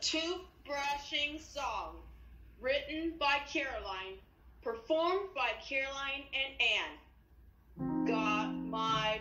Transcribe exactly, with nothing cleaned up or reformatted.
Toothbrushing Song, written by Caroline, performed by Caroline and Anne. Got my